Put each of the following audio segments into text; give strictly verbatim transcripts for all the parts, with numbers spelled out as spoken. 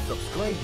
Subscribe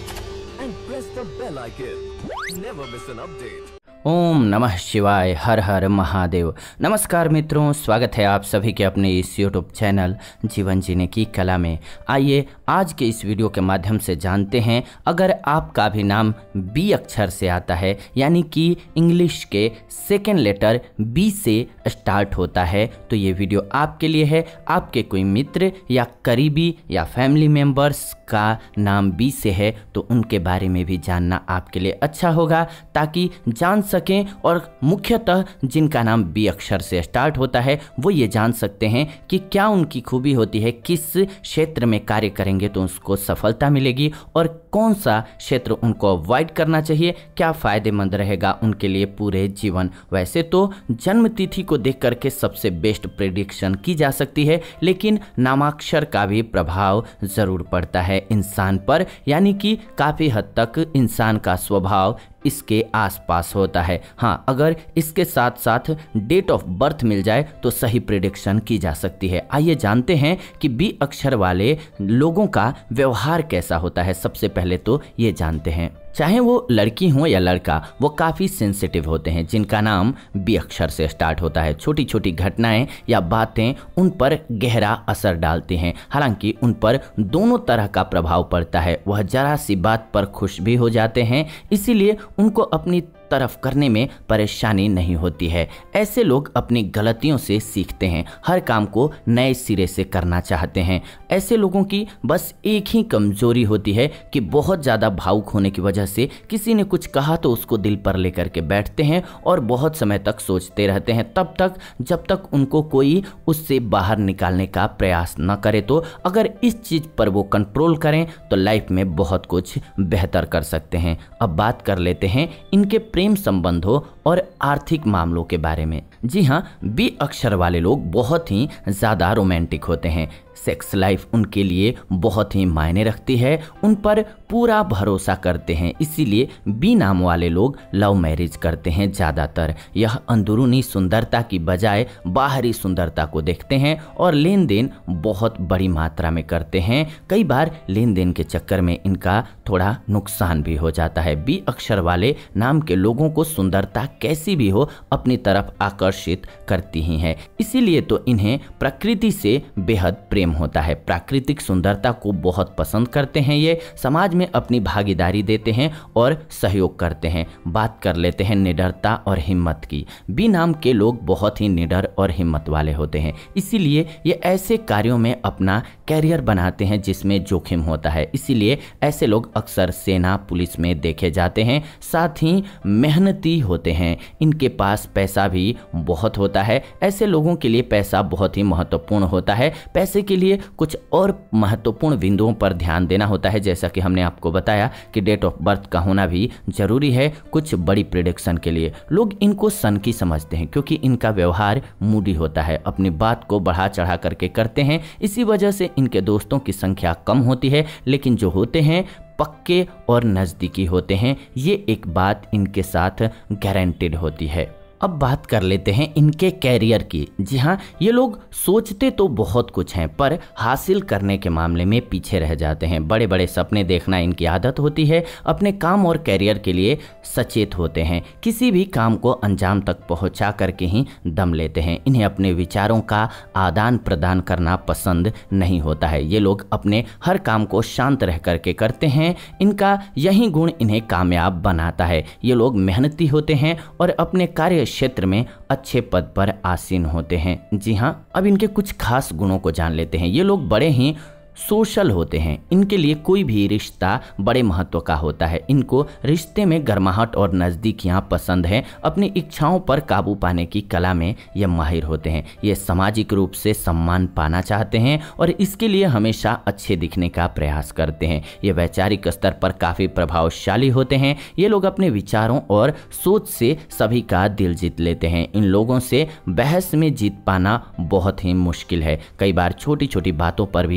now and press the bell icon. Never miss an update. ओम नमः शिवाय, हर हर महादेव। नमस्कार मित्रों, स्वागत है आप सभी के अपने इस यूट्यूब चैनल जीवन जीने की कला में। आइए आज के इस वीडियो के माध्यम से जानते हैं, अगर आपका भी नाम बी अक्षर से आता है, यानी कि इंग्लिश के सेकेंड लेटर बी से स्टार्ट होता है, तो ये वीडियो आपके लिए है। आपके कोई मित्र या करीबी या फैमिली मेम्बर्स का नाम बी से है तो उनके बारे में भी जानना आपके लिए अच्छा होगा, ताकि जान सकें। और मुख्यतः जिनका नाम बी अक्षर से स्टार्ट होता है वो ये जान सकते हैं कि क्या उनकी खूबी होती है, किस क्षेत्र में कार्य करेंगे तो उसको सफलता मिलेगी और कौन सा क्षेत्र उनको अवॉइड करना चाहिए, क्या फ़ायदेमंद रहेगा उनके लिए पूरे जीवन। वैसे तो जन्म तिथि को देख करके सबसे बेस्ट प्रेडिक्शन की जा सकती है, लेकिन नामाक्षर का भी प्रभाव ज़रूर पड़ता है इंसान पर, यानी कि काफ़ी हद तक इंसान का स्वभाव इसके आसपास होता है। हाँ, अगर इसके साथ साथ डेट ऑफ बर्थ मिल जाए तो सही प्रेडिक्शन की जा सकती है। आइए जानते हैं कि बी अक्षर वाले लोगों का व्यवहार कैसा होता है। सबसे पहले तो ये जानते हैं, चाहे वो लड़की हो या लड़का, वो काफ़ी सेंसिटिव होते हैं। जिनका नाम बी अक्षर से स्टार्ट होता है, छोटी छोटी घटनाएं या बातें उन पर गहरा असर डालती हैं। हालांकि उन पर दोनों तरह का प्रभाव पड़ता है। वह जरा सी बात पर खुश भी हो जाते हैं, इसीलिए उनको अपनी तरफ करने में परेशानी नहीं होती है। ऐसे लोग अपनी गलतियों से सीखते हैं, हर काम को नए सिरे से करना चाहते हैं। ऐसे लोगों की बस एक ही कमजोरी होती है कि बहुत ज़्यादा भावुक होने की वजह से किसी ने कुछ कहा तो उसको दिल पर लेकर के बैठते हैं और बहुत समय तक सोचते रहते हैं, तब तक जब तक उनको कोई उससे बाहर निकालने का प्रयास न करे। तो अगर इस चीज़ पर वो कंट्रोल करें तो लाइफ में बहुत कुछ बेहतर कर सकते हैं। अब बात कर लेते हैं इनके प्रेम संबंधों और आर्थिक मामलों के बारे में। जी हाँ, बी अक्षर वाले लोग बहुत ही ज़्यादा रोमांटिक होते हैं। सेक्स लाइफ उनके लिए बहुत ही मायने रखती है, उन पर पूरा भरोसा करते हैं, इसीलिए बी नाम वाले लोग लव मैरिज करते हैं ज़्यादातर। यह अंदरूनी सुंदरता की बजाय बाहरी सुंदरता को देखते हैं और लेन देन बहुत बड़ी मात्रा में करते हैं। कई बार लेन देन के चक्कर में इनका थोड़ा नुकसान भी हो जाता है। बी अक्षर वाले नाम के लोगों को सुंदरता कैसी भी हो अपनी तरफ आकर्षित करती ही है, इसीलिए तो इन्हें प्रकृति से बेहद प्रेम होता है। प्राकृतिक सुंदरता को बहुत पसंद करते हैं, ये समाज में अपनी भागीदारी देते हैं और सहयोग करते हैं। बात कर लेते हैं निडरता और हिम्मत की। बी नाम के लोग बहुत ही निडर और हिम्मत वाले होते हैं, इसीलिए ये ऐसे कार्यों में अपना कैरियर बनाते हैं जिसमें जोखिम होता है। इसीलिए ऐसे लोग अक्सर सेना पुलिस में देखे जाते हैं। साथ ही मेहनती होते हैं, इनके पास पैसा भी बहुत होता है। ऐसे लोगों के लिए पैसा बहुत ही महत्वपूर्ण होता है। पैसे के लिए कुछ और महत्वपूर्ण बिंदुओं पर ध्यान देना होता है, जैसा कि हमने आपको बताया कि डेट ऑफ बर्थ का होना भी जरूरी है कुछ बड़ी प्रेडिक्शन के लिए। लोग इनको सनकी समझते हैं क्योंकि इनका व्यवहार मूडी होता है, अपनी बात को बढ़ा चढ़ा करके करते हैं। इसी वजह से इनके दोस्तों की संख्या कम होती है, लेकिन जो होते हैं पक्के और नज़दीकी होते हैं। ये एक बात इनके साथ गारंटेड होती है। अब बात कर लेते हैं इनके कैरियर की। जी हाँ, ये लोग सोचते तो बहुत कुछ हैं पर हासिल करने के मामले में पीछे रह जाते हैं। बड़े बड़े सपने देखना इनकी आदत होती है। अपने काम और कैरियर के लिए सचेत होते हैं, किसी भी काम को अंजाम तक पहुंचा करके ही दम लेते हैं। इन्हें अपने विचारों का आदान प्रदान करना पसंद नहीं होता है। ये लोग अपने हर काम को शांत रह करके करते हैं, इनका यही गुण इन्हें कामयाब बनाता है। ये लोग मेहनती होते हैं और अपने कार्य क्षेत्र में अच्छे पद पर आसीन होते हैं। जी हाँ, अब इनके कुछ खास गुणों को जान लेते हैं। ये लोग बड़े ही सोशल होते हैं, इनके लिए कोई भी रिश्ता बड़े महत्व का होता है। इनको रिश्ते में गर्माहट और नज़दीकियाँ पसंद हैं। अपनी इच्छाओं पर काबू पाने की कला में ये माहिर होते हैं। ये सामाजिक रूप से सम्मान पाना चाहते हैं और इसके लिए हमेशा अच्छे दिखने का प्रयास करते हैं। ये वैचारिक स्तर पर काफ़ी प्रभावशाली होते हैं। ये लोग अपने विचारों और सोच से सभी का दिल जीत लेते हैं। इन लोगों से बहस में जीत पाना बहुत ही मुश्किल है। कई बार छोटी छोटी बातों पर भी ये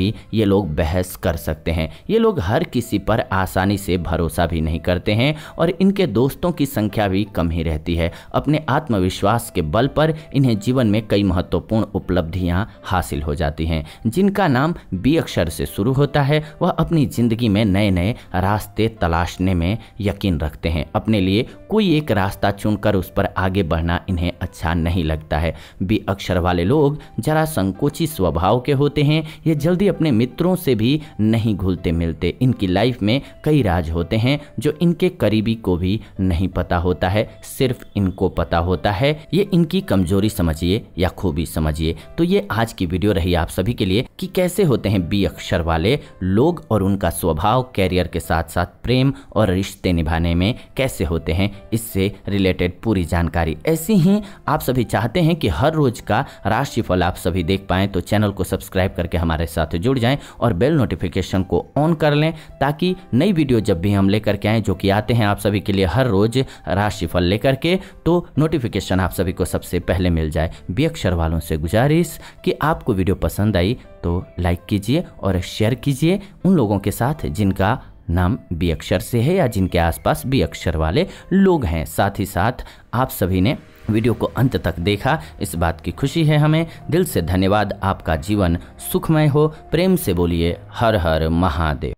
लोग बहस कर सकते हैं। ये लोग हर किसी पर आसानी से भरोसा भी नहीं करते हैं और इनके दोस्तों की संख्या भी कम ही रहती है। अपने आत्मविश्वास के बल पर इन्हें जीवन में कई महत्वपूर्ण उपलब्धियां हासिल हो जाती हैं। जिनका नाम बी अक्षर से शुरू होता है वह अपनी जिंदगी में नए नए रास्ते तलाशने में यकीन रखते हैं। अपने लिए कोई एक रास्ता चुनकर उस पर आगे बढ़ना इन्हें अच्छा नहीं लगता है। बी अक्षर वाले लोग जरा संकोची स्वभाव के होते हैं। ये जल्दी अपने मित्रों से भी नहीं घुलते मिलते। इनकी लाइफ में कई राज होते हैं जो इनके करीबी को भी नहीं पता होता है, सिर्फ इनको पता होता है। ये इनकी कमजोरी समझिए या खूबी समझिए। तो ये आज की वीडियो रही आप सभी के लिए कि कैसे होते हैं बी अक्षर वाले लोग और उनका स्वभाव कैरियर के साथ साथ प्रेम और रिश्ते निभाने में कैसे होते हैं, इससे रिलेटेड पूरी जानकारी। ऐसी ही आप सभी चाहते हैं कि हर रोज का राशिफल आप सभी देख पाएं तो चैनल को सब्सक्राइब करके हमारे साथ जुड़ जाएं और बेल नोटिफिकेशन को ऑन कर लें ताकि नई वीडियो जब भी हम लेकर के आएँ, जो कि आते हैं आप सभी के लिए हर रोज राशिफल लेकर के, तो नोटिफिकेशन आप सभी को सबसे पहले मिल जाए। बी अक्षर वालों से गुजारिश कि आपको वीडियो पसंद आई तो लाइक कीजिए और शेयर कीजिए उन लोगों के साथ जिनका नाम बी अक्षर से है या जिनके आसपास बी अक्षर वाले लोग हैं। साथ ही साथ आप सभी ने वीडियो को अंत तक देखा, इस बात की खुशी है हमें। दिल से धन्यवाद। आपका जीवन सुखमय हो। प्रेम से बोलिए हर हर महादेव।